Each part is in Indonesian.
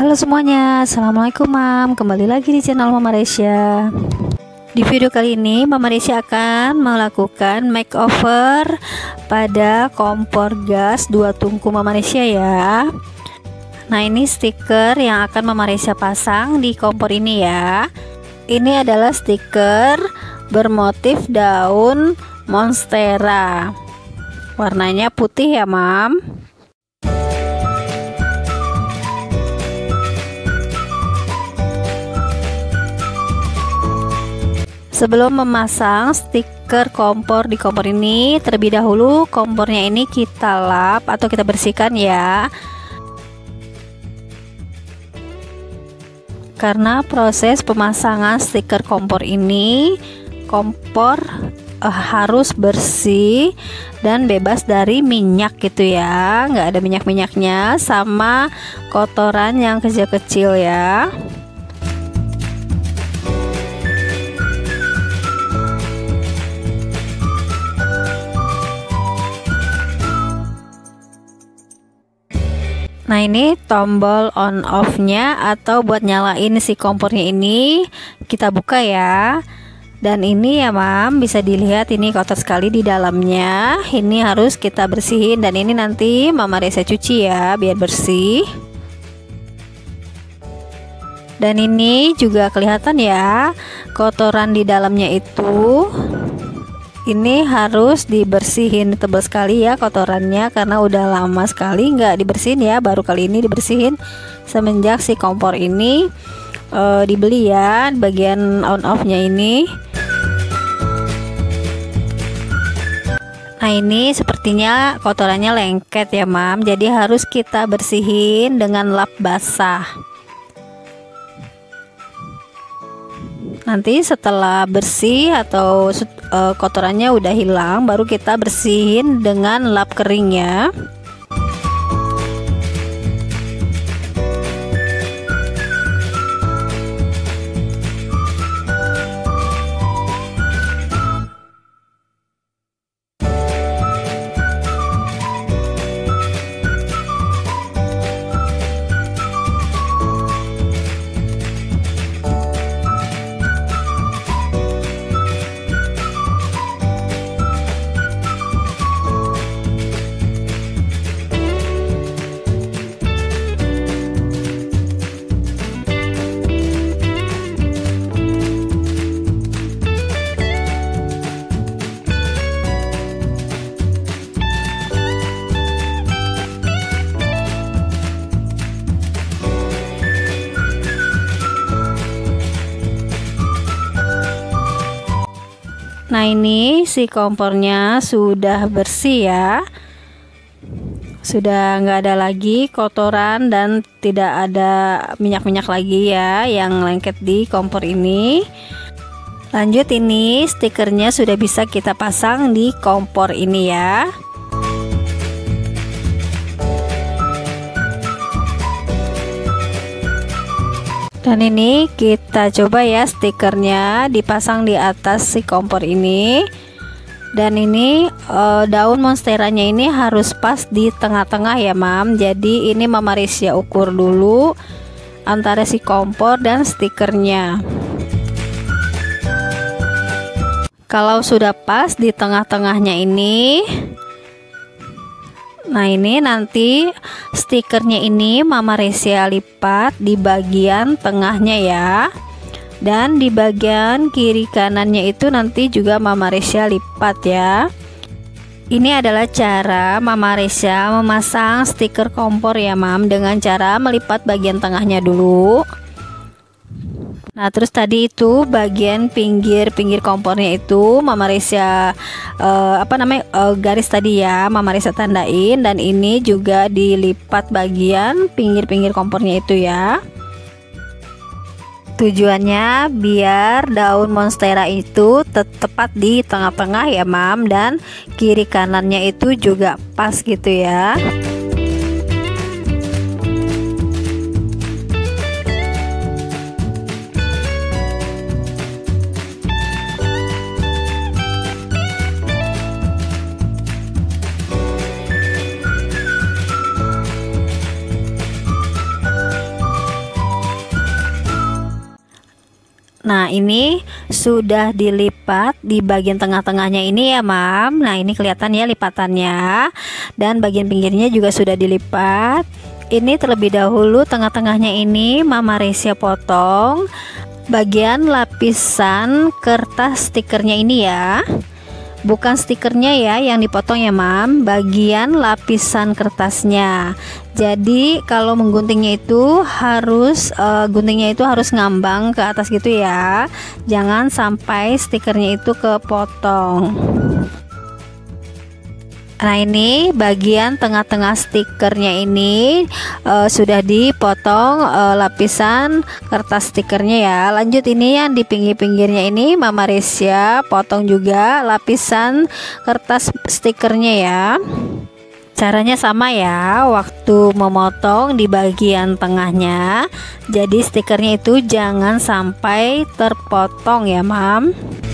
Halo semuanya, Assalamualaikum Mam. Kembali lagi di channel Mama Resya. Di video kali ini Mama Resya akan melakukan makeover pada kompor gas 2 tungku Mama Resya ya. Nah, ini stiker yang akan Mama Resya pasang di kompor ini ya. Ini adalah stiker bermotif daun monstera. Warnanya putih ya Mam. Sebelum memasang stiker kompor di kompor ini, terlebih dahulu kompornya ini kita lap atau kita bersihkan ya. Karena proses pemasangan stiker kompor ini, kompor harus bersih dan bebas dari minyak gitu ya, nggak ada minyak-minyaknya sama kotoran yang kecil-kecil ya. Nah, ini tombol on off nya atau buat nyalain si kompornya ini kita buka ya. Dan ini ya Mam, bisa dilihat ini kotor sekali di dalamnya. Ini harus kita bersihin dan ini nanti Mama Resya cuci ya biar bersih. Dan ini juga kelihatan ya kotoran di dalamnya itu. Ini harus dibersihin, tebal sekali ya kotorannya karena udah lama sekali nggak dibersihin ya, baru kali ini dibersihin semenjak si kompor ini dibeli ya, bagian on off nya ini. Nah, ini sepertinya kotorannya lengket ya Mam, jadi harus kita bersihin dengan lap basah. Nanti setelah bersih atau kotorannya udah hilang, baru kita bersihin dengan lap kering ya. Nah, ini si kompornya sudah bersih ya, sudah nggak ada lagi kotoran dan tidak ada minyak-minyak lagi ya yang lengket di kompor ini. Lanjut, ini stikernya sudah bisa kita pasang di kompor ini ya. Dan ini kita coba ya stikernya dipasang di atas si kompor ini. Dan ini daun monsteranya ini harus pas di tengah-tengah ya Mam. Jadi ini Mama Resya ukur dulu antara si kompor dan stikernya. Kalau sudah pas di tengah-tengahnya ini, nah ini nanti stikernya ini Mama Resya lipat di bagian tengahnya ya. Dan di bagian kiri kanannya itu nanti juga Mama Resya lipat ya. Ini adalah cara Mama Resya memasang stiker kompor ya Mam, dengan cara melipat bagian tengahnya dulu. Nah, terus tadi itu bagian pinggir kompornya itu Mama Resya garis tadi ya, Mama Resya tandain, dan ini juga dilipat bagian pinggir kompornya itu ya. Tujuannya biar daun monstera itu tepat di tengah-tengah ya Mam, dan kiri kanannya itu juga pas gitu ya. Nah, ini sudah dilipat di bagian tengah-tengahnya ini ya, Mam. Nah, ini kelihatan ya lipatannya. Dan bagian pinggirnya juga sudah dilipat. Ini terlebih dahulu tengah-tengahnya ini Mama Resya potong bagian lapisan kertas stikernya ini ya. Bukan stikernya ya yang dipotong ya, Mam, bagian lapisan kertasnya. Jadi kalau mengguntingnya itu harus guntingnya itu harus ngambang ke atas gitu ya. Jangan sampai stikernya itu kepotong. Nah, ini bagian tengah-tengah stikernya ini sudah dipotong lapisan kertas stikernya ya. Lanjut, ini yang di pinggir-pinggirnya ini Mama Resya potong juga lapisan kertas stikernya ya. Caranya sama ya, waktu memotong di bagian tengahnya. Jadi stikernya itu jangan sampai terpotong ya, Mam.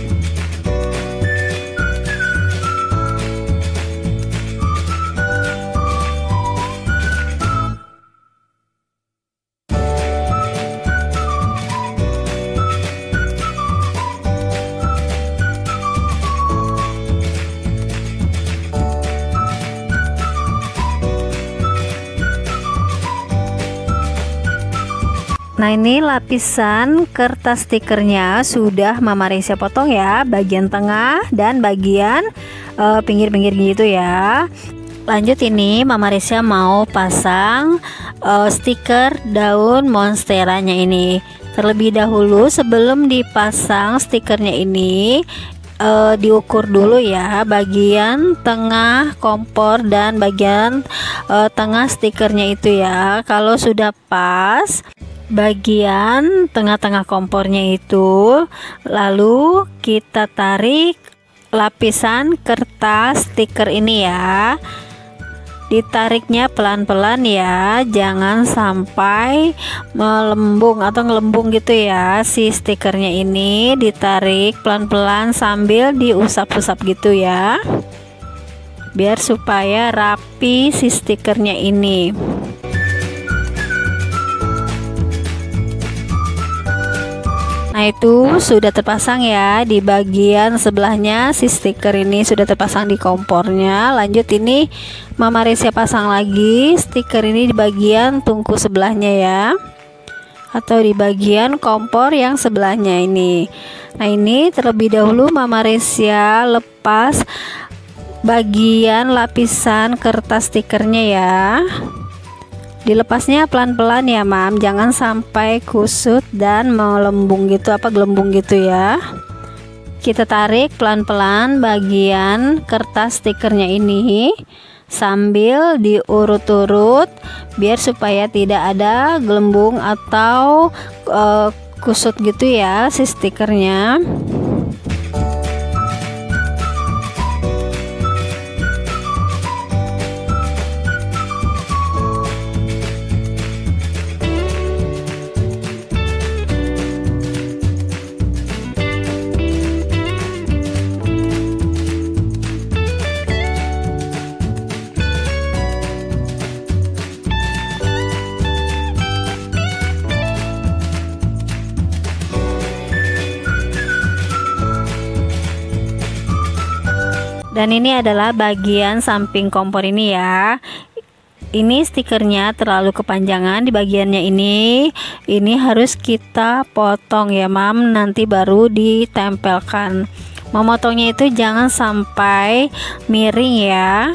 Nah, ini lapisan kertas stikernya sudah Mama Resya potong ya, bagian tengah dan bagian pinggir-pinggir gitu ya. Lanjut, ini Mama Resya mau pasang stiker daun monsteranya ini. Terlebih dahulu sebelum dipasang stikernya ini diukur dulu ya bagian tengah kompor dan bagian tengah stikernya itu ya. Kalau sudah pas bagian tengah-tengah kompornya itu, lalu kita tarik lapisan kertas stiker ini ya. Ditariknya pelan-pelan ya, jangan sampai melembung atau ngelembung gitu ya. Si stikernya ini ditarik pelan-pelan sambil diusap-usap gitu ya, biar supaya rapi si stikernya ini. Nah, itu sudah terpasang ya di bagian sebelahnya. Si stiker ini sudah terpasang di kompornya. Lanjut, ini Mama Resya pasang lagi stiker ini di bagian tungku sebelahnya ya, atau di bagian kompor yang sebelahnya ini. Nah, ini terlebih dahulu Mama Resya lepas bagian lapisan kertas stikernya ya. Dilepasnya pelan-pelan ya, Mam, jangan sampai kusut dan melembung gitu, gelembung gitu ya. Kita tarik pelan-pelan bagian kertas stikernya ini sambil diurut-urut biar supaya tidak ada gelembung atau kusut gitu ya si stikernya. Dan ini adalah bagian samping kompor ini ya. Ini stikernya terlalu kepanjangan di bagiannya ini. Ini harus kita potong ya, Mam, nanti baru ditempelkan. Memotongnya itu jangan sampai miring ya.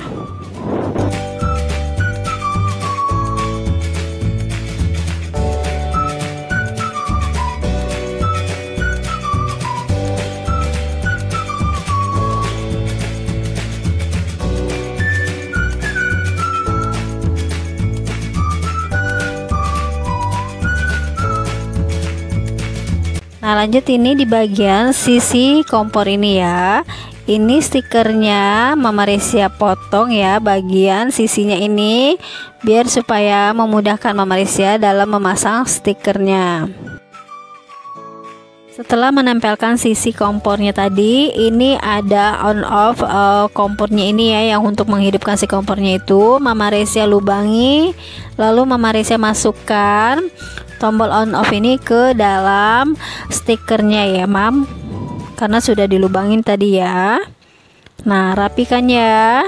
Nah, lanjut, ini di bagian sisi kompor ini ya. Ini stikernya Mama Resya potong ya bagian sisinya ini, biar supaya memudahkan Mama Resya dalam memasang stikernya. Setelah menempelkan sisi kompornya tadi, ini ada on off kompornya ini ya, yang untuk menghidupkan si kompornya itu Mama Resia lubangi, lalu Mama Resia masukkan tombol on off ini ke dalam stikernya ya Mam, karena sudah dilubangin tadi ya. Nah, rapikan ya.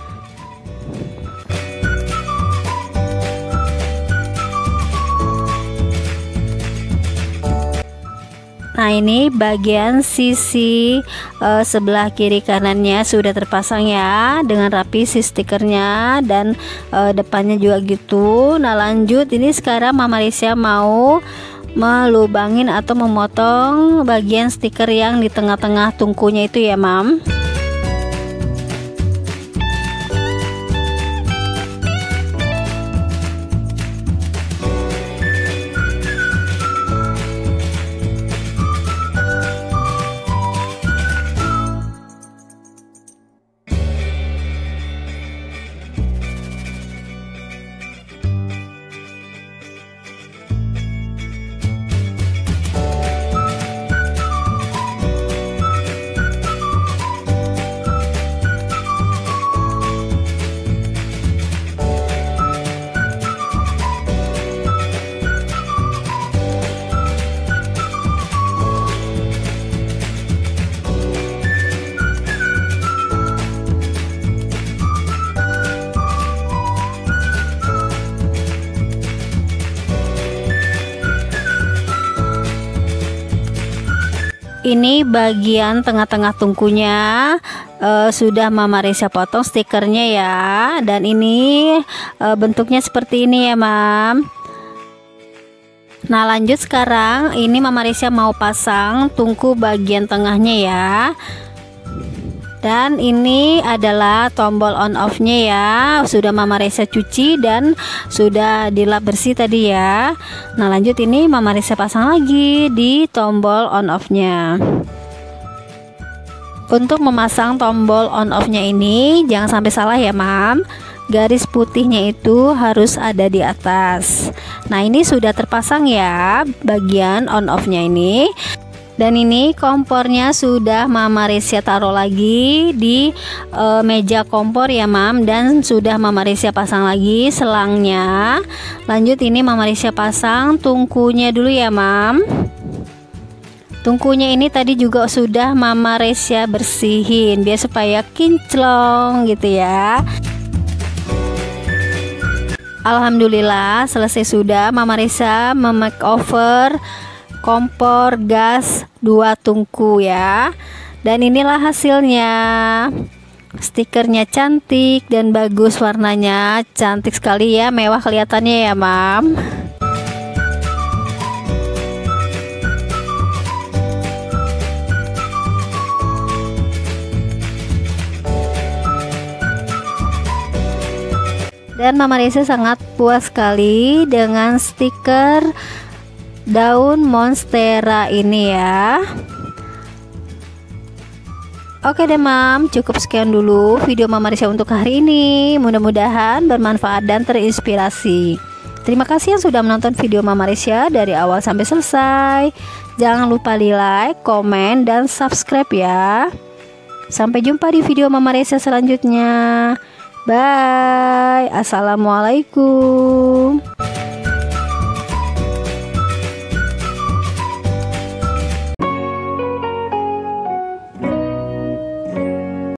Nah, ini bagian sisi sebelah kiri kanannya sudah terpasang ya dengan rapi si stikernya, dan depannya juga gitu. Nah, lanjut ini sekarang Mama Resia mau melubangin atau memotong bagian stiker yang di tengah-tengah tungkunya itu ya Mam. Ini bagian tengah-tengah tungkunya sudah Mama Resia potong stikernya ya, dan ini bentuknya seperti ini ya Mam. Nah, lanjut sekarang ini Mama Resia mau pasang tungku bagian tengahnya ya. Dan ini adalah tombol on off nya ya, sudah Mama Resia cuci dan sudah dilap bersih tadi ya. Nah, lanjut ini Mama Resia pasang lagi di tombol on off nya. Untuk memasang tombol on off nya ini jangan sampai salah ya Mam, garis putihnya itu harus ada di atas. Nah, ini sudah terpasang ya bagian on off nya ini. Dan ini kompornya sudah Mama Resia taruh lagi di meja kompor ya Mam, dan sudah Mama Resia pasang lagi selangnya. Lanjut ini Mama Resia pasang tungkunya dulu ya Mam. Tungkunya ini tadi juga sudah Mama Resia bersihin biar supaya kinclong gitu ya. Alhamdulillah selesai sudah Mama Resia memakeover kompor gas 2 tungku ya. Dan inilah hasilnya. Stikernya cantik dan bagus, warnanya cantik sekali ya, mewah kelihatannya ya Mam. Dan Mama Resia sangat puas sekali dengan stiker daun monstera ini ya. Oke deh Mam, cukup sekian dulu video Mama Resia untuk hari ini. Mudah-mudahan bermanfaat dan terinspirasi. Terima kasih yang sudah menonton video Mama Resia dari awal sampai selesai. Jangan lupa di like, komen, dan subscribe ya. Sampai jumpa di video Mama Resia selanjutnya. Bye. Assalamualaikum.